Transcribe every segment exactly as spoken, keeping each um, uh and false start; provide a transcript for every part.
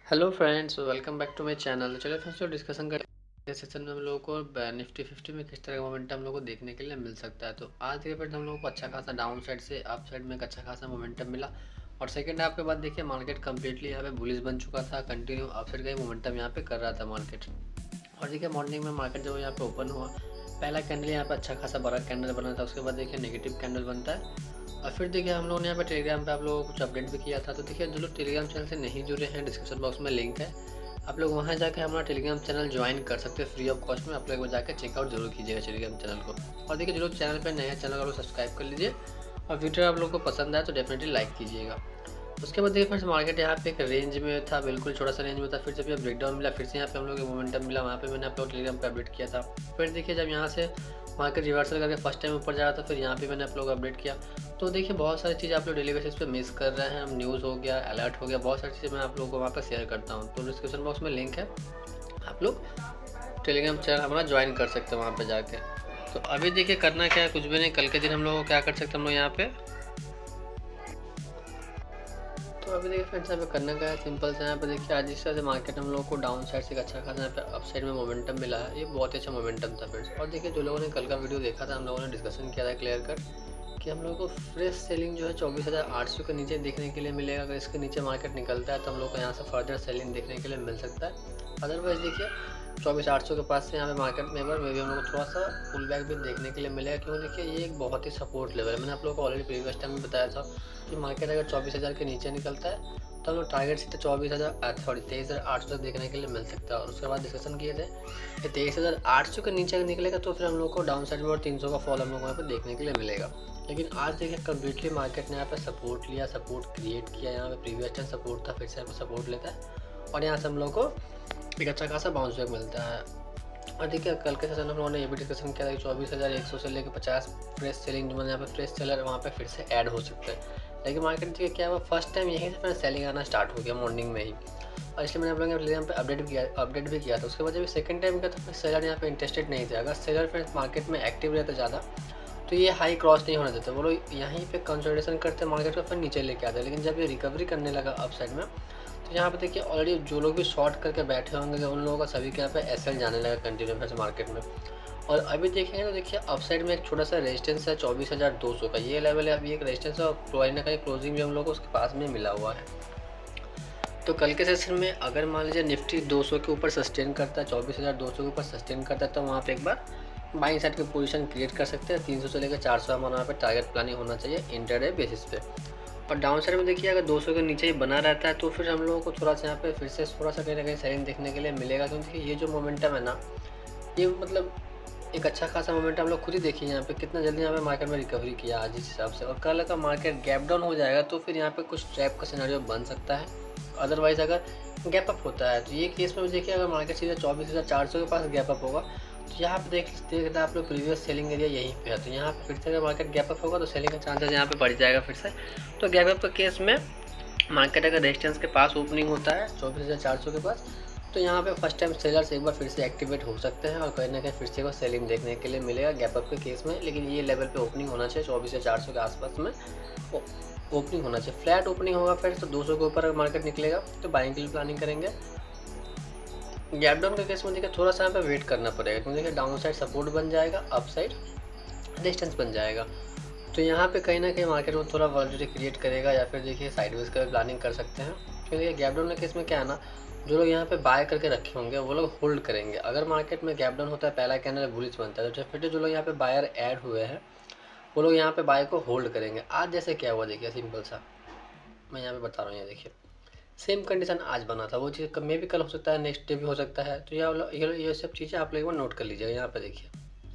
Hello friends, welcome back to my channel. चलिए friends, तो discussion करते हैं सेशन में हम लोगों को निफ्टी फिफ्टी में किस तरह का मोमेंटम हम लोग को देखने के लिए मिल सकता है। तो आज देखिए फ्रेंड्स, हम लोगों को अच्छा खासा डाउन साइड से अप साइड में एक अच्छा खासा मोमेंटम मिला। और सेकंड हाफ के बाद देखिए मार्केट कंप्लीटली यहाँ पे बुलिश बन चुका था, कंटिन्यू अप साइड का ही मोमेंटम यहाँ पे कर रहा था मार्केट। और देखिए मॉर्निंग में मार्केट जब यहाँ पे ओपन हुआ, पहला कैंडल यहाँ पे अच्छा खासा बड़ा कैंडल बना था, उसके बाद देखिए नेगेटिव कैंडल बनता है। और फिर देखिए हम लोगों ने यहाँ पे टेलीग्राम पे आप लोगों को कुछ अपडेट भी किया था। तो देखिए जो लोग टेलीग्राम चैनल से नहीं जुड़े हैं, डिस्क्रिप्शन बॉक्स में लिंक है, आप लोग वहाँ जाकर हमारा टेलीग्राम चैनल ज्वाइन कर सकते हैं फ्री ऑफ कॉस्ट में। आप लोग जाकर चेकआउट जरूर कीजिएगा टेलीग्राम चैनल को। और देखिए जो लोग चैनल पर नए हैं, चैनल को सब्सक्राइब कर लीजिए, और वीडियो आप लोग को पसंद आए तो डेफिनेटली लाइक कीजिएगा। उसके बाद देखिए फ्रेंड्स, मार्केट यहाँ पे एक रेंज में था, बिल्कुल छोटा सा रेंज में था। फिर जब ये ब्रेकडाउन मिला, फिर से यहाँ पे हम लोग को मोमेंटम मिला, वहाँ पे मैंने आप लोग टेलीग्राम पे अपडेट किया था। फिर देखिए जब यहाँ से मार्केट रिवर्सल करके फर्स्ट टाइम ऊपर जा रहा था, फिर यहाँ पे मैंने आप लोग अपडेट किया। तो देखिए बहुत सारी चीज़ आप लोग डेली बेसिस पे मिस कर रहे हैं। न्यूज़ हो गया, अलर्ट हो गया, बहुत सारी चीज़ें मैं आप लोगों को वहाँ पर शेयर करता हूँ। तो डिस्क्रिप्शन बॉक्स में लिंक है, आप लोग टेलीग्राम चैनल हमारा ज्वाइन कर सकते हैं वहाँ पे जाके। तो अभी देखिए करना क्या है, कुछ भी नहीं। कल के दिन हम लोग को क्या कर सकते हैं, हम लोग यहाँ पे तो अभी देखिए फ्रेंड्स, यहाँ पे करना क्या है, सिंपल से यहाँ पे देखिए आज जिस तरह से मार्केट हम लोगों को डाउन साइड से एक अच्छा खासा यहाँ पे अप साइड में मोमेंटम मिला है, ये बहुत अच्छा मोमेंटम था फ्रेंड्स। और देखिए जो लोगों ने कल का वीडियो देखा था, हम लोगों ने डिस्कशन किया था क्लियर कट कि हम लोगों को फ्रेश सेलिंग जो है चौबीस हज़ार आठ सौ के नीचे देखने के लिए मिलेगा। अगर इसके नीचे मार्केट निकलता है तो हम लोग को यहाँ से फर्दर सेलिंग देखने के लिए मिल सकता है। अदरवाइज देखिए चौबीस आठ सौ के पास से यहाँ पे मार्केट में बार में भी हम लोग को थोड़ा सा पुल बैक भी देखने के लिए मिलेगा, क्योंकि देखिए ये एक बहुत ही सपोर्ट लेवल है। मैंने आप लोगों को ऑलरेडी प्रीवियस टाइम में बताया था कि मार्केट अगर चौबीस हज़ार के नीचे निकलता है तो हम लोग टारगेट सीधे चौबीस हज़ार सॉरी तेईस हज़ार आठ सौ तक देखने के लिए मिल सकता है। और उसके बाद डिस्कशन किए थे कि तेईस हज़ार आठ सौ के नीचे निकलेगा तो फिर हम लोग को डाउन साइड में और तीन सौ का फॉल हम लोग को यहाँ पर देखने के लिए मिलेगा। लेकिन आज देखिए कम्प्लीटली मार्केट ने यहाँ पे सपोर्ट लिया, सपोर्ट क्रिएट किया। यहाँ पे प्रीवियस टाइम सपोर्ट था, फिर से यहाँ पे सपोर्ट लेता है और यहाँ से हम लोग को एक अच्छा खासा बाउंस बैक मिलता है। और देखिए कल के सेशन हम लोगों ने ये भी डिस्कशन किया था कि चौबीस हज़ार एक सौ से लेकर पचास फ्रेश सेलिंग जो मैंने यहाँ पे फ्रेश सेलर वहाँ पे फिर से ऐड हो सकते हैं। लेकिन मार्केट देखिए क्या हुआ, फर्स्ट टाइम यहीं से फिर सेलिंग आना स्टार्ट हो गया मॉर्निंग में ही। और इसलिए मैंने आप लोगों के यहाँ पे अपडेट भी किया अपडेट भी किया था। उसके बाद जब सेकंड टाइम किया था फिर सेलर यहाँ पे इंटरेस्टेड नहीं थे। अगर सेलर फिर मार्केट में एक्टिव रहते ज़्यादा तो ये हाई क्रॉस नहीं होने देते, वो लोग यहीं पे कंसोलिडेशन करते मार्केट को फिर नीचे लेके आते। लेकिन जब ये रिकवरी करने लगा अप साइड में तो यहाँ पे देखिए ऑलरेडी जो लोग भी शॉर्ट करके बैठे होंगे उन लोगों का सभी के यहाँ पे एसएल जाने लगा कंटिन्यू फिर से मार्केट में। और अभी देखेंगे तो देखिए अप साइड में एक छोटा सा रेजिस्टेंस है चौबीस हज़ार दो सौ का, ये लेवल है अभी एक रेजिस्टेंस है। और कहीं ना कहीं क्लोजिंग भी हम लोग को उसके पास में मिला हुआ है। तो कल के सेशन में अगर मान लीजिए निफ्टी दो सौ के ऊपर सस्टेन करता है, चौबीस हज़ार दो सौ के ऊपर सस्टेन करता है, तो वहाँ पे एक बार बाइंग साइड की पोजीशन क्रिएट कर सकते हैं। तीन सौ से लेकर चार सौ हमारा यहाँ पे टारगेट प्लानिंग होना चाहिए इंटरडे बेसिस पे। और डाउन साइड में देखिए अगर दो सौ के नीचे ही बना रहता है तो फिर हम लोगों को थोड़ा सा यहाँ पे फिर से थोड़ा सा कहीं ना कहीं सेलिंग देखने के लिए मिलेगा। क्योंकि ये जो मोमेंटम है ना, ये मतलब एक अच्छा खासा मोमेंटम हम लोग खुद ही देखिए यहाँ पे कितना जल्दी यहाँ पे मार्केट में रिकवरी किया आज इस हिसाब से। और कल का मार्केट गैप डाउन हो जाएगा तो फिर यहाँ पे कुछ ट्रैप का सिनेरियो बन सकता है। अदरवाइज अगर गैप अप होता है तो ये केस में देखिए अगर मार्केट सीधा चौबीस हज़ार चार सौ के पास गैप अप होगा तो यहाँ पे देख देखते हैं आप लोग प्रीवियस सेलिंग एरिया यहीं पे है। तो यहाँ पे फिर से अगर मार्केट गैप अप होगा तो सेलिंग का चांसेस यहाँ पे बढ़ जाएगा फिर से। तो गैप अप के केस में मार्केट अगर रेजिस्टेंस के पास ओपनिंग होता है चौबीस हज़ार चार सौ के पास, तो यहाँ पे फर्स्ट टाइम सेलर्स एक बार फिर से एक्टिवेट हो सकते हैं और कहीं ना कहीं फिर से को सेलिंग देखने के लिए मिलेगा गैप अप के केस में। लेकिन ये लेवल पे ओपनिंग होना चाहिए चौबीस हज़ार चार सौ के आसपास में ओपनिंग होना चाहिए। फ्लैट ओपनिंग होगा फिर तो दो सौ के ऊपर अगर मार्केट निकलेगा तो बाइंग के लिए प्लानिंग करेंगे। गैप डाउन के केस में देखिए थोड़ा सा यहाँ पे वेट करना पड़ेगा, क्योंकि देखिए डाउन साइड सपोर्ट बन जाएगा, अप साइड रेजिस्टेंस बन जाएगा। तो यहाँ पे कहीं ना कहीं मार्केट में थोड़ा वॉलेटिलिटी क्रिएट करेगा, या फिर देखिए साइडवेज का प्लानिंग कर सकते हैं। क्योंकि गैप डाउन के केस में क्या है ना, जो लोग यहाँ पे बाय करके रखे होंगे वो लोग होल्ड करेंगे। अगर मार्केट में गैप डाउन होता है, पहला कैंडल बुलिश बनता है, तो डेफिनेटली जो लोग यहाँ पे बायर ऐड हुए हैं वो लोग यहाँ पे बाय को होल्ड करेंगे। आज जैसे क्या हुआ देखिए, सिंपल सा मैं यहाँ पे बता रहा हूँ, ये देखिए सेम कंडीशन आज बना था, वो चीज़ मे भी कल हो सकता है, नेक्स्ट डे भी हो सकता है। तो ये ये सब चीज़ें आप लोग नोट कर लीजिएगा। यहाँ पे देखिए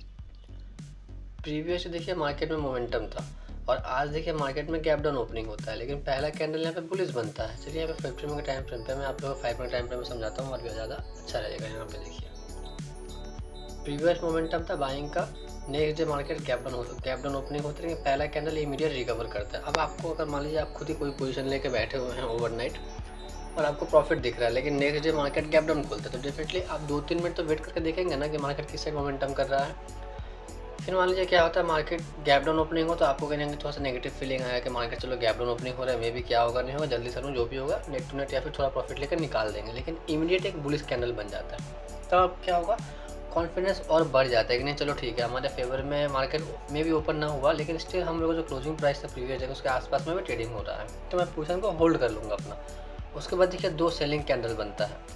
प्रीवियस देखिए मार्केट में मोमेंटम था और आज देखिए मार्केट में गैप डाउन ओपनिंग होता है, लेकिन पहला कैंडल यहाँ पे बुलिश बनता है। चलिए यहाँ पे फिफ्टी मिनट टाइम फ्रेम पे मैं आप लोगों को फाइव मिनट टाइम फ्रेम में समझाता हूँ और भी ज़्यादा अच्छा रहेगा। यहाँ पे देखिए प्रीवियस मोमेंटम था बाइंग का, next day market gap down होता गैप डाउन ओपनिंग होती है, पहला कैंडल इमीडिएट रिकवर करता है। अब आपको अगर मान लीजिए आप खुद ही कोई पोजीशन लेके बैठे हुए हैं ओवरनाइट और आपको प्रॉफिट दिख रहा है, लेकिन next day market gap down खोलता है, तो डेफिनेटली आप दो तीन मिनट तो वेट करके देखेंगे ना कि मार्केट किस साइड मोमेंटम कर रहा है। फिर मान लीजिए क्या होता है, मार्केट गैप डाउन ओपनिंग हो तो आपको कहीं ना कहीं थोड़ा सा नेगेटिव फीलिंग आया कि मार्केट चलो गैप डाउन ओपनिंग हो रहा है, मे भी क्या होगा नहीं होगा, जल्दी से जो भी होगा नेट टू नेट या फिर थोड़ा प्रॉफिट लेकर निकाल देंगे। लेकिन इमीडिएट एक बुलिश कैंडल बन जाता है, तब अब क्या होगा, कॉन्फिडेंस और बढ़ जाता है कि नहीं चलो ठीक है हमारे फेवर में मार्केट में भी ओपन ना हुआ, लेकिन स्टिल हम लोग जो क्लोजिंग प्राइस था प्रीवियस जगह उसके आसपास में भी ट्रेडिंग हो रहा है, तो मैं पोजीशन को होल्ड कर लूँगा अपना। उसके बाद देखिए दो सेलिंग कैंडल बनता है,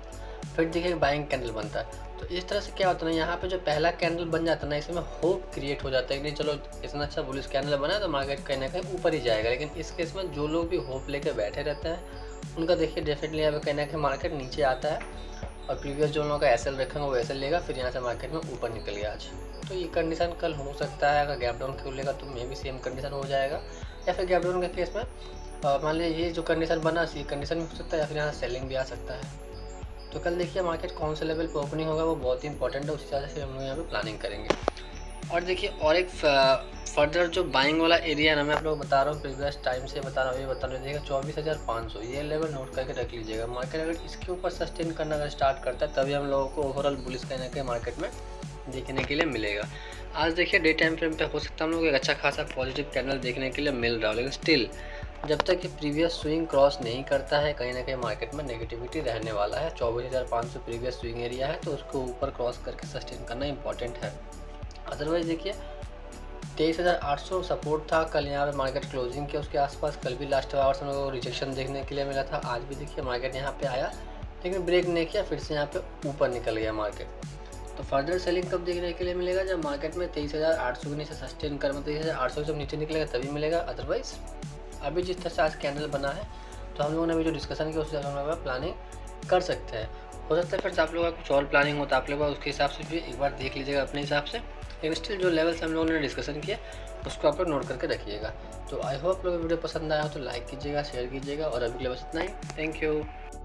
फिर देखिए बाइंग कैंडल बनता है। तो इस तरह से क्या होता है ना, यहाँ पे जो पहला कैंडल बन जाता है ना, इसमें होप क्रिएट हो जाता है कि नहीं चलो इतना अच्छा बुलिश कैंडल बना तो मार्केट कहीं ना कहीं ऊपर ही जाएगा। लेकिन इस केस में जो लोग भी होप लेकर बैठे रहते हैं उनका देखिए डेफिनेटली यहाँ पे कहीं ना कहीं मार्केट नीचे आता है, और प्रीवियस जो लोगों का एस एल रखेंगे वो एस एल लेगा, फिर यहाँ से मार्केट में ऊपर निकल गया आज। तो ये कंडीशन कल हो सकता है, अगर गैप डाउन खुलेगा तो मे भी सेम कंडीशन हो जाएगा, या फिर गैप डाउन के केस में मान लीजिए ये जो कंडीशन बना सी कंडीशन में हो सकता है, या फिर यहाँ सेलिंग भी आ सकता है। तो कल देखिए मार्केट कौन से लेवल पे ओपनिंग होगा वो बहुत ही इंपॉर्टेंट है, उस हिसाब से हम लोग यहाँ पे प्लानिंग करेंगे। और देखिए और एक फर्दर जो बाइंग वाला एरिया है ना, मैं आप लोग बता रहा हूँ प्रीवियस टाइम से बता रहा हूँ, ये बता रहा हूँ देखिए चौबीस हज़ार पाँच सौ ये लेवल नोट करके रख लीजिएगा। मार्केट अगर इसके ऊपर सस्टेन करना अगर स्टार्ट करता है तभी हम लोगों को ओवरऑल बुलिश कहीं ना कहीं मार्केट में देखने के लिए मिलेगा। आज देखिए डे टाइम फ्रेम पे हो सकता है हम लोग एक अच्छा खासा पॉजिटिव कैंडल देखने के लिए मिल रहा हो, लेकिन स्टिल जब तक ये प्रीवियस स्विंग क्रॉस नहीं करता है कहीं ना कहीं मार्केट में नेगेटिविटी रहने वाला है। चौबीस हज़ार पाँच सौ प्रीवियस स्विंग एरिया है, तो उसको ऊपर क्रॉस करके सस्टेन करना इंपॉर्टेंट है। अदरवाइज देखिए तेईस हज़ार आठ सौ सपोर्ट था कल यहाँ पे मार्केट क्लोजिंग के उसके आसपास, कल भी लास्ट आवर्स में वो रिजेक्शन देखने के लिए मिला था। आज भी देखिए मार्केट यहाँ पे आया लेकिन ब्रेक नहीं किया, फिर से यहाँ पे ऊपर निकल गया मार्केट। तो फर्दर सेलिंग कब देखने के लिए मिलेगा, जब मार्केट में तेईस हज़ार आठ सौ के नीचे सस्टेन कर, मतलब तेईस हज़ार आठ सौ जब नीचे निकलेगा तभी मिलेगा। अदरवाइज अभी जिस तरह से आज कैंडल बना है तो हम लोगों ने अभी जो डिस्कशन किया उस हिसाब से हम लोग प्लानिंग कर सकते हैं। हो सकता है फिर आप लोगों का कुछ और प्लानिंग हो तो आप लोग उसके हिसाब से भी एक बार देख लीजिएगा अपने हिसाब से, लेकिन स्टिल जो लेवल से हम लोगों ने डिस्कशन किया उसको आप लोग नोट करके रखिएगा। तो आई होप आप लोगों को वीडियो पसंद आया हो तो लाइक कीजिएगा, शेयर कीजिएगा, और अभी के लिए बस इतना ही। Thank you.